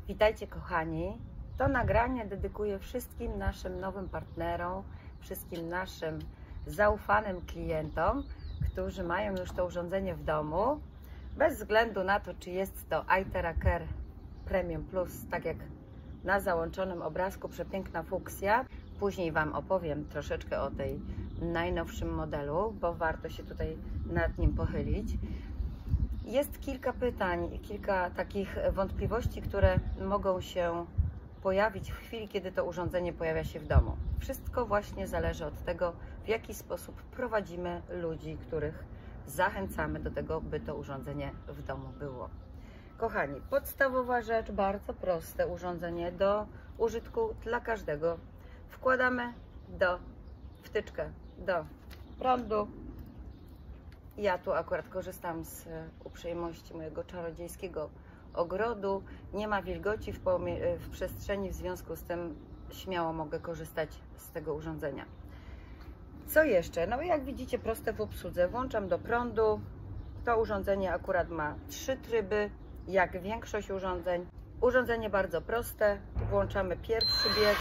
Witajcie kochani, to nagranie dedykuję wszystkim naszym nowym partnerom, wszystkim naszym zaufanym klientom, którzy mają już to urządzenie w domu, bez względu na to, czy jest to iTera Care Premium Plus, tak jak na załączonym obrazku, przepiękna fuksja. Później Wam opowiem troszeczkę o tej najnowszym modelu, bo warto się tutaj nad nim pochylić. Jest kilka pytań, kilka takich wątpliwości, które mogą się pojawić w chwili, kiedy to urządzenie pojawia się w domu. Wszystko właśnie zależy od tego, w jaki sposób prowadzimy ludzi, których zachęcamy do tego, by to urządzenie w domu było. Kochani, podstawowa rzecz, bardzo proste urządzenie do użytku dla każdego. Wkładamy wtyczkę do prądu. Ja tu akurat korzystam z uprzejmości mojego czarodziejskiego ogrodu. Nie ma wilgoci w przestrzeni, w związku z tym śmiało mogę korzystać z tego urządzenia. Co jeszcze? No jak widzicie, proste w obsłudze. Włączam do prądu. To urządzenie akurat ma 3 tryby, jak większość urządzeń. Urządzenie bardzo proste. Włączamy pierwszy bieg.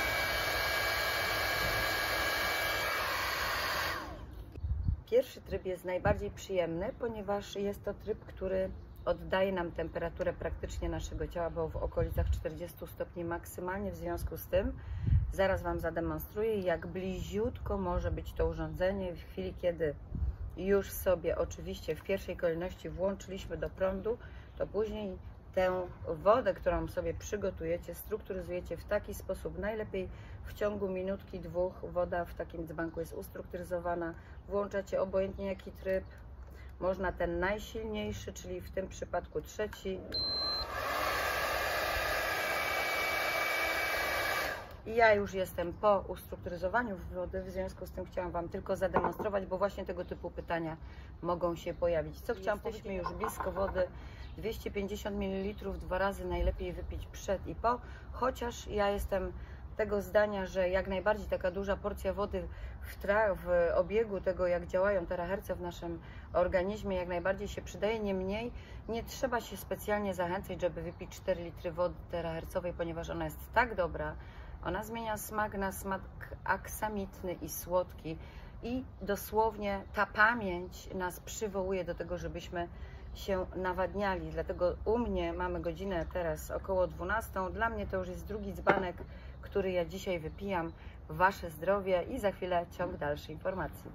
Pierwszy tryb jest najbardziej przyjemny, ponieważ jest to tryb, który oddaje nam temperaturę praktycznie naszego ciała, bo w okolicach 40 stopni maksymalnie. W związku z tym zaraz Wam zademonstruję, jak bliziutko może być to urządzenie w chwili, kiedy już sobie oczywiście w pierwszej kolejności włączyliśmy do prądu, to później tę wodę, którą sobie przygotujecie, strukturyzujecie w taki sposób, najlepiej w ciągu minutki, dwóch. Woda w takim dzbanku jest ustrukturyzowana. Włączacie obojętnie jaki tryb. Można ten najsilniejszy, czyli w tym przypadku 3. I ja już jestem po ustrukturyzowaniu wody, w związku z tym chciałam Wam tylko zademonstrować, bo właśnie tego typu pytania mogą się pojawić. Co chciałam powiedzieć? Jesteśmy już blisko wody. 250 ml 2 razy najlepiej wypić przed i po, chociaż ja jestem tego zdania, że jak najbardziej taka duża porcja wody w obiegu tego, jak działają teraherce w naszym organizmie, jak najbardziej się przydaje. Niemniej nie trzeba się specjalnie zachęcać, żeby wypić 4 litry wody terahercowej, ponieważ ona jest tak dobra. Ona zmienia smak na smak aksamitny i słodki i dosłownie ta pamięć nas przywołuje do tego, żebyśmy się nawadniali. Dlatego u mnie mamy godzinę teraz około 12. Dla mnie to już jest drugi dzbanek, który ja dzisiaj wypijam. Wasze zdrowie i za chwilę ciąg dalszych informacji.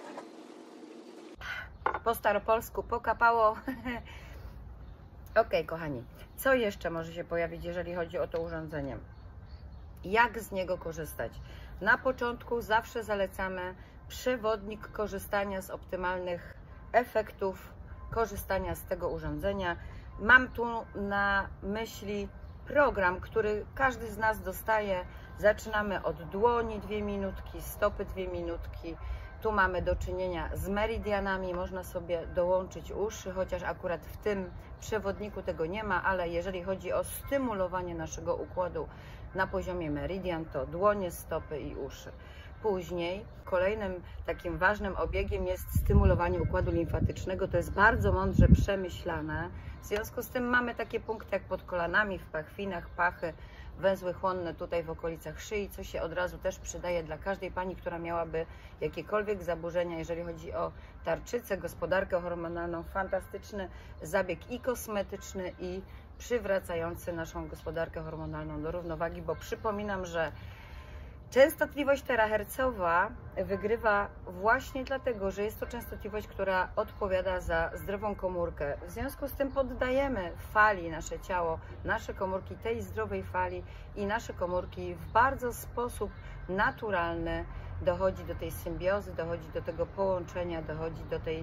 Po staropolsku pokapało. Ok, kochani, co jeszcze może się pojawić, jeżeli chodzi o to urządzenie? Jak z niego korzystać? Na początku zawsze zalecamy przewodnik korzystania z optymalnych efektów korzystania z tego urządzenia. Mam tu na myśli program, który każdy z nas dostaje. Zaczynamy od dłoni 2 minutki, stopy 2 minutki. Tu mamy do czynienia z meridianami, można sobie dołączyć uszy, chociaż akurat w tym przewodniku tego nie ma, ale jeżeli chodzi o stymulowanie naszego układu na poziomie meridian, to dłonie, stopy i uszy. Później kolejnym takim ważnym obiegiem jest stymulowanie układu limfatycznego. To jest bardzo mądrze przemyślane. W związku z tym mamy takie punkty jak pod kolanami, w pachwinach, pachy, węzły chłonne tutaj w okolicach szyi, co się od razu też przydaje dla każdej pani, która miałaby jakiekolwiek zaburzenia, jeżeli chodzi o tarczycę, gospodarkę hormonalną. Fantastyczny zabieg i kosmetyczny, i przywracający naszą gospodarkę hormonalną do równowagi, bo przypominam, że częstotliwość terahercowa wygrywa właśnie dlatego, że jest to częstotliwość, która odpowiada za zdrową komórkę. W związku z tym poddajemy fali nasze ciało, nasze komórki tej zdrowej fali i nasze komórki w bardzo sposób naturalny dochodzi do tej symbiozy, dochodzi do tego połączenia, dochodzi do tej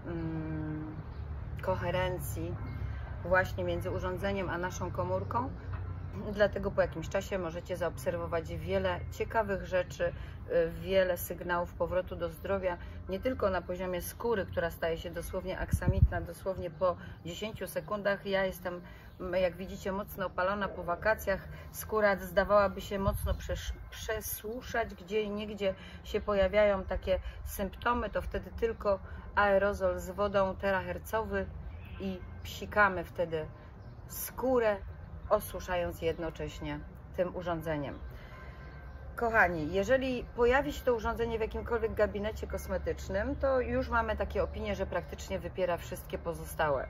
koherencji właśnie między urządzeniem a naszą komórką. Dlatego po jakimś czasie możecie zaobserwować wiele ciekawych rzeczy, wiele sygnałów powrotu do zdrowia, nie tylko na poziomie skóry, która staje się dosłownie aksamitna, dosłownie po 10 sekundach. Ja jestem, jak widzicie, mocno opalona po wakacjach. Skóra zdawałaby się mocno przesłuszać, gdzie i niegdzie się pojawiają takie symptomy, to wtedy tylko aerozol z wodą terahercowy i psikamy wtedy skórę osuszając jednocześnie tym urządzeniem. Kochani, jeżeli pojawi się to urządzenie w jakimkolwiek gabinecie kosmetycznym, to już mamy takie opinie, że praktycznie wypiera wszystkie pozostałe.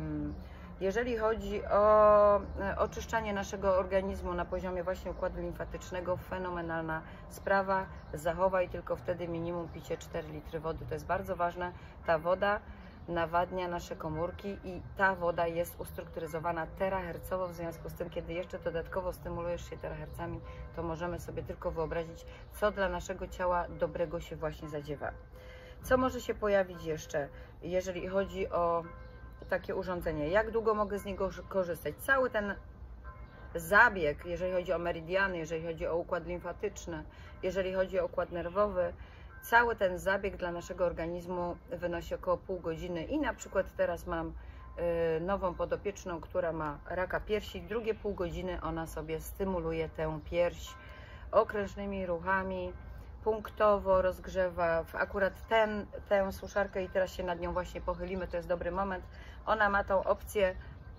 Jeżeli chodzi o oczyszczanie naszego organizmu na poziomie właśnie układu limfatycznego, fenomenalna sprawa. Zachowaj tylko wtedy minimum picie 4 litry wody. To jest bardzo ważne. Ta woda nawadnia nasze komórki i ta woda jest ustrukturyzowana terahercowo, w związku z tym, kiedy jeszcze dodatkowo stymulujesz się terahercami, to możemy sobie tylko wyobrazić, co dla naszego ciała dobrego się właśnie zadziewa. Co może się pojawić jeszcze, jeżeli chodzi o takie urządzenie? Jak długo mogę z niego korzystać? Cały ten zabieg, jeżeli chodzi o meridiany, jeżeli chodzi o układ limfatyczny, jeżeli chodzi o układ nerwowy, cały ten zabieg dla naszego organizmu wynosi około pół godziny i na przykład teraz mam nową podopieczną, która ma raka piersi. Drugie pół godziny ona sobie stymuluje tę pierś okrężnymi ruchami, punktowo rozgrzewa. Akurat tę suszarkę i teraz się nad nią właśnie pochylimy, to jest dobry moment. Ona ma tą opcję,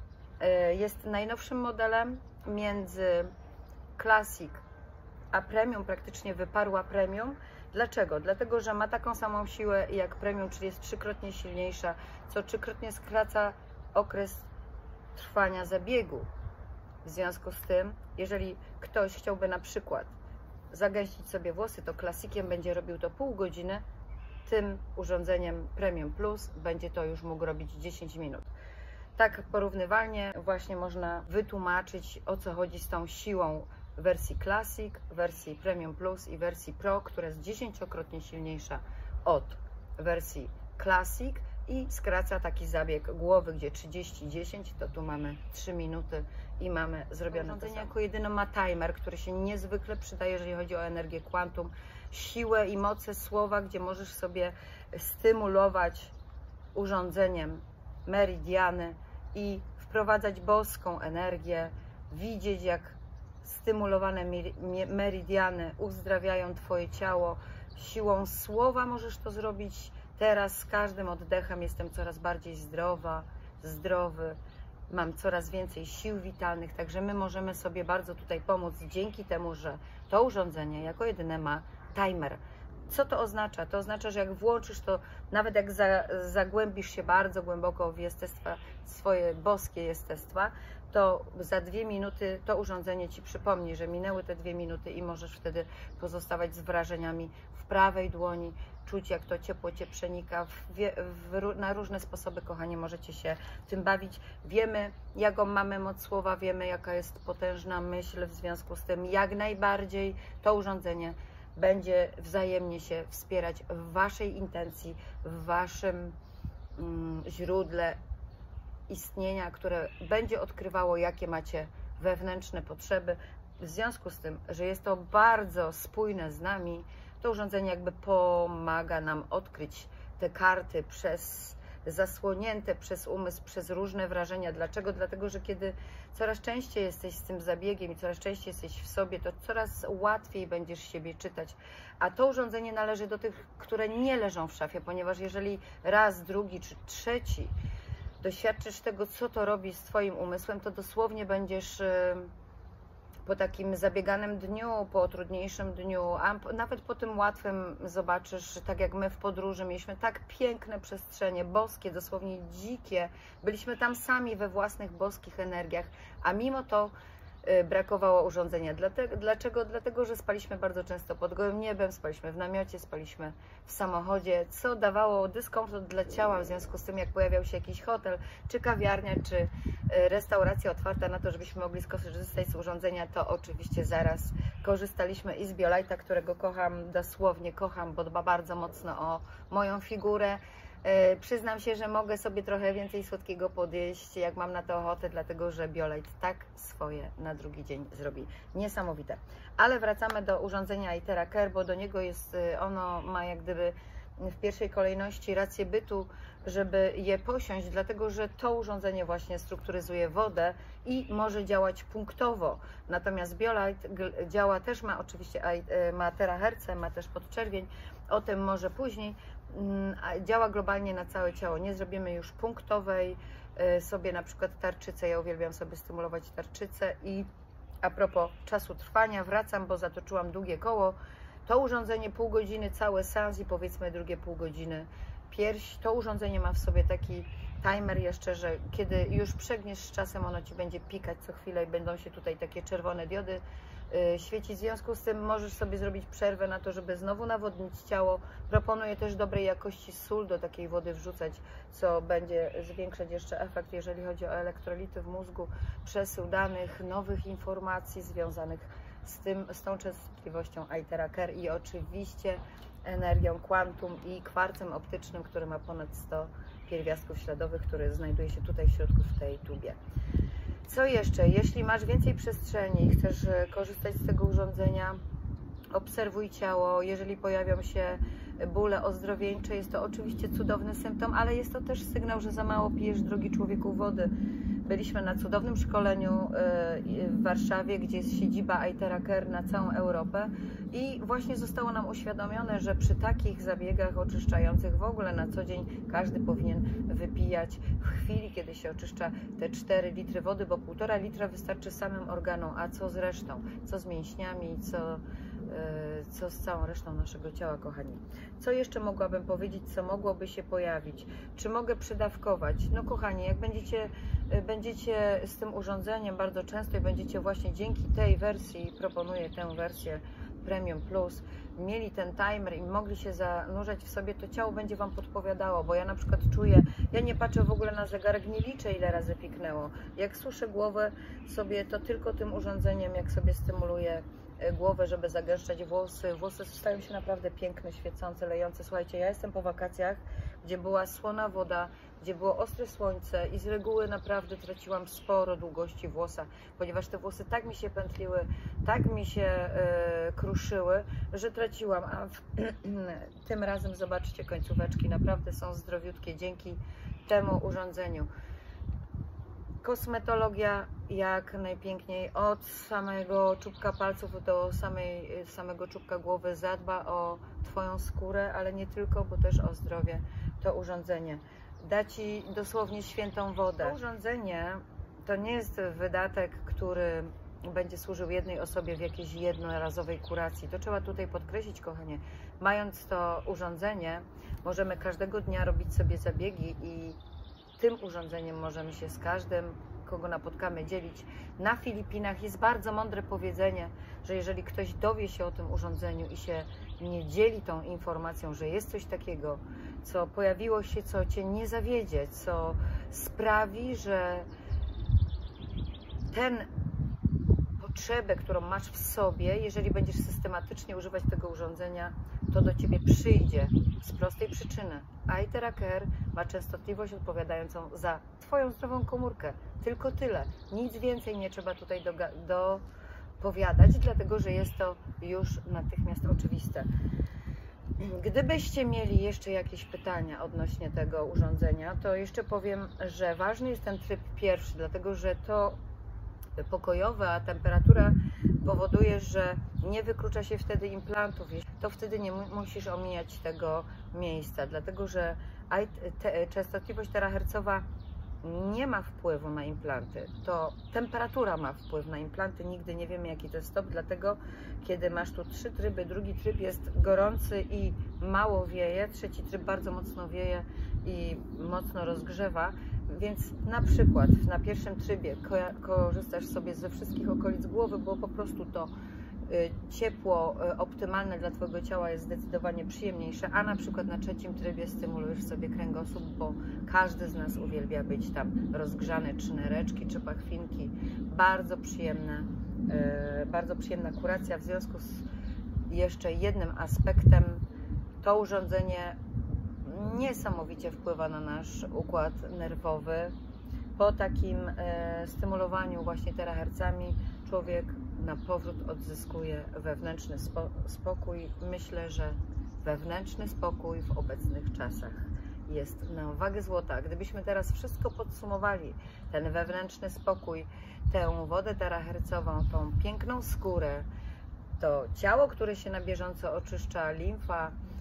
jest najnowszym modelem między Classic a Premium, praktycznie wyparła Premium. Dlaczego? Dlatego, że ma taką samą siłę jak Premium, czyli jest 3-krotnie silniejsza, co 3-krotnie skraca okres trwania zabiegu. W związku z tym, jeżeli ktoś chciałby na przykład zagęścić sobie włosy, to Classiciem będzie robił to pół godziny, tym urządzeniem Premium Plus będzie to już mógł robić 10 minut. Tak porównywalnie właśnie można wytłumaczyć, o co chodzi z tą siłą wersji Classic, wersji Premium Plus i wersji Pro, która jest 10-krotnie silniejsza od wersji Classic i skraca taki zabieg głowy, gdzie 30-10, to tu mamy 3 minuty i mamy zrobione urządzenie. Jako jedyno ma timer, który się niezwykle przydaje, jeżeli chodzi o energię quantum, siłę i moce słowa, gdzie możesz sobie stymulować urządzeniem meridiany i wprowadzać boską energię, widzieć, jak stymulowane meridiany uzdrawiają Twoje ciało. Siłą słowa możesz to zrobić. Teraz z każdym oddechem jestem coraz bardziej zdrowa, zdrowy, mam coraz więcej sił witalnych, także my możemy sobie bardzo tutaj pomóc dzięki temu, że to urządzenie jako jedyne ma timer. Co to oznacza? To oznacza, że jak włączysz to, nawet jak zagłębisz się bardzo głęboko w jestestwa, swoje boskie jestestwa, to za 2 minuty to urządzenie Ci przypomni, że minęły te 2 minuty i możesz wtedy pozostawać z wrażeniami w prawej dłoni, czuć, jak to ciepło Cię przenika. Na różne sposoby, kochani, możecie się tym bawić. Wiemy, jaką mamy moc słowa, wiemy, jaka jest potężna myśl, w związku z tym jak najbardziej to urządzenie będzie wzajemnie się wspierać w Waszej intencji, w Waszym źródle istnienia, które będzie odkrywało, jakie macie wewnętrzne potrzeby. W związku z tym, że jest to bardzo spójne z nami, to urządzenie jakby pomaga nam odkryć te karty zasłonięte przez umysł, przez różne wrażenia. Dlaczego? Dlatego, że kiedy coraz częściej jesteś z tym zabiegiem i coraz częściej jesteś w sobie, to coraz łatwiej będziesz siebie czytać. A to urządzenie należy do tych, które nie leżą w szafie, ponieważ jeżeli raz, drugi czy trzeci doświadczysz tego, co to robi z Twoim umysłem, to dosłownie będziesz po takim zabieganym dniu, po trudniejszym dniu, a nawet po tym łatwym zobaczysz, tak jak my w podróży mieliśmy tak piękne przestrzenie, boskie, dosłownie dzikie, byliśmy tam sami we własnych boskich energiach, a mimo to brakowało urządzenia. Dlaczego? Dlatego, że spaliśmy bardzo często pod gołym niebem, spaliśmy w namiocie, spaliśmy w samochodzie, co dawało dyskomfort dla ciała, w związku z tym, jak pojawiał się jakiś hotel, czy kawiarnia, czy restauracja otwarta na to, żebyśmy mogli skorzystać z urządzenia, to oczywiście zaraz korzystaliśmy i z BioLighta, którego kocham, dosłownie kocham, bo dba bardzo mocno o moją figurę. Przyznam się, że mogę sobie trochę więcej słodkiego podjeść, jak mam na to ochotę, dlatego że BioLight tak swoje na drugi dzień zrobi. Niesamowite. Ale wracamy do urządzenia iTera Care, bo do niego ono ma jak gdyby w pierwszej kolejności rację bytu, żeby je posiąść, dlatego że to urządzenie właśnie strukturyzuje wodę i może działać punktowo. Natomiast BioLight działa też, ma oczywiście ma teraherce, ma też podczerwień, o tym może później. Działa globalnie na całe ciało. Nie zrobimy już punktowej sobie na przykład tarczycę, ja uwielbiam sobie stymulować tarczycę. I a propos czasu trwania, wracam, bo zatoczyłam długie koło. To urządzenie pół godziny, cały seans i powiedzmy drugie pół godziny pierś. To urządzenie ma w sobie taki timer jeszcze, że kiedy już przegniesz z czasem, ono Ci będzie pikać co chwilę i będą się tutaj takie czerwone diody świecić. W związku z tym możesz sobie zrobić przerwę na to, żeby znowu nawodnić ciało. Proponuję też dobrej jakości sól do takiej wody wrzucać, co będzie zwiększać jeszcze efekt, jeżeli chodzi o elektrolity w mózgu, przesył danych, nowych informacji związanych z tą częstotliwością Aithera Care i oczywiście energią quantum i kwarcem optycznym, który ma ponad 100 pierwiastków śladowych, który znajduje się tutaj w środku w tej tubie. Co jeszcze? Jeśli masz więcej przestrzeni i chcesz korzystać z tego urządzenia, obserwuj ciało. Jeżeli pojawią się bóle ozdrowieńcze, jest to oczywiście cudowny symptom, ale jest to też sygnał, że za mało pijesz, drogi człowieku, wody. Byliśmy na cudownym szkoleniu w Warszawie, gdzie jest siedziba Aithera Care na całą Europę i właśnie zostało nam uświadomione, że przy takich zabiegach oczyszczających w ogóle na co dzień każdy powinien wypijać w chwili, kiedy się oczyszcza te 4 litry wody, bo 1,5 litra wystarczy samym organom, a co z resztą, co z mięśniami, co z całą resztą naszego ciała, kochani. Co jeszcze mogłabym powiedzieć, co mogłoby się pojawić? Czy mogę przydawkować? No kochani, jak będziecie z tym urządzeniem bardzo często i będziecie właśnie dzięki tej wersji, proponuję tę wersję Premium Plus, mieli ten timer i mogli się zanurzać w sobie, to ciało będzie Wam podpowiadało, bo ja na przykład czuję, ja nie patrzę w ogóle na zegarek, nie liczę ile razy piknęło. Jak suszę głowę sobie, to tylko tym urządzeniem, jak sobie stymuluję głowę, żeby zagęszczać włosy. Włosy stają się naprawdę piękne, świecące, lejące. Słuchajcie, ja jestem po wakacjach, gdzie była słona woda, gdzie było ostre słońce i z reguły naprawdę traciłam sporo długości włosa, ponieważ te włosy tak mi się pętliły, tak mi się kruszyły, że traciłam, a tym razem zobaczcie, końcóweczki naprawdę są zdrowiutkie dzięki temu urządzeniu. Kosmetologia jak najpiękniej, od samego czubka palców do samego czubka głowy zadba o Twoją skórę, ale nie tylko, bo też o zdrowie to urządzenie. Da Ci dosłownie świętą wodę. To urządzenie to nie jest wydatek, który będzie służył jednej osobie w jakiejś jednorazowej kuracji. To trzeba tutaj podkreślić, kochanie. Mając to urządzenie, możemy każdego dnia robić sobie zabiegi i tym urządzeniem możemy się z każdym, kogo napotkamy, dzielić. Na Filipinach jest bardzo mądre powiedzenie, że jeżeli ktoś dowie się o tym urządzeniu i się nie dzieli tą informacją, że jest coś takiego, co pojawiło się, co Cię nie zawiedzie, co sprawi, że potrzebę, którą masz w sobie, jeżeli będziesz systematycznie używać tego urządzenia, to do Ciebie przyjdzie z prostej przyczyny. Aithera Care ma częstotliwość odpowiadającą za Twoją zdrową komórkę. Tylko tyle. Nic więcej nie trzeba tutaj dopowiadać, dlatego że jest to już natychmiast oczywiste. Gdybyście mieli jeszcze jakieś pytania odnośnie tego urządzenia, to jeszcze powiem, że ważny jest ten tryb pierwszy, dlatego że to pokojowe, a temperatura powoduje, że nie wyklucza się wtedy implantów, to wtedy nie musisz omijać tego miejsca, dlatego że częstotliwość terahercowa nie ma wpływu na implanty, to temperatura ma wpływ na implanty, nigdy nie wiemy jaki to jest stop, dlatego kiedy masz tu 3 tryby, drugi tryb jest gorący i mało wieje, trzeci tryb bardzo mocno wieje i mocno rozgrzewa, więc na przykład na pierwszym trybie korzystasz sobie ze wszystkich okolic głowy, bo po prostu to ciepło optymalne dla Twojego ciała jest zdecydowanie przyjemniejsze, a na przykład na trzecim trybie stymulujesz sobie kręgosłup, bo każdy z nas uwielbia być tam rozgrzany, czy nereczki, czy pachwinki. Bardzo przyjemna kuracja. W związku z jeszcze jednym aspektem, to urządzenie niesamowicie wpływa na nasz układ nerwowy. Po takim stymulowaniu właśnie terahercami człowiek na powrót odzyskuje wewnętrzny spokój. Myślę, że wewnętrzny spokój w obecnych czasach jest na wagę złota. Gdybyśmy teraz wszystko podsumowali, ten wewnętrzny spokój, tę wodę terahercową, tą piękną skórę, to ciało, które się na bieżąco oczyszcza, limfa,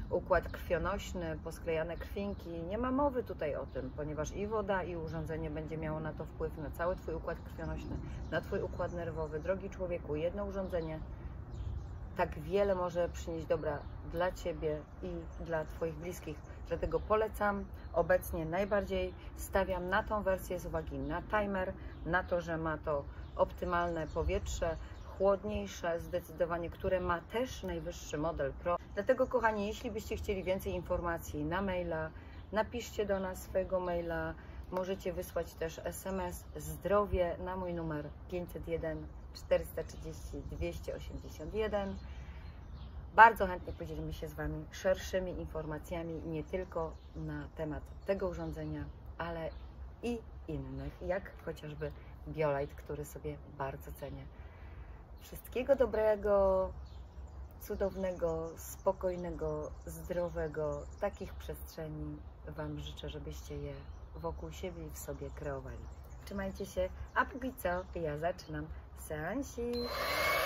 układ krwionośny, posklejane krwinki. Nie ma mowy tutaj o tym, ponieważ i woda, i urządzenie będzie miało na to wpływ, na cały Twój układ krwionośny, na Twój układ nerwowy. Drogi człowieku, jedno urządzenie tak wiele może przynieść dobra dla Ciebie i dla Twoich bliskich. Dlatego polecam. Obecnie najbardziej stawiam na tą wersję z uwagi na timer, na to, że ma to optymalne powietrze, chłodniejsze zdecydowanie, które ma też najwyższy model Pro. Dlatego, kochani, jeśli byście chcieli więcej informacji na maila, napiszcie do nas swojego maila. Możecie wysłać też SMS zdrowie na mój numer 501 430 281. Bardzo chętnie podzielimy się z Wami szerszymi informacjami, nie tylko na temat tego urządzenia, ale i innych, jak chociażby BioLight, który sobie bardzo cenię. Wszystkiego dobrego, cudownego, spokojnego, zdrowego, takich przestrzeni Wam życzę, żebyście je wokół siebie i w sobie kreowali. Trzymajcie się, a póki co ja zaczynam seansik.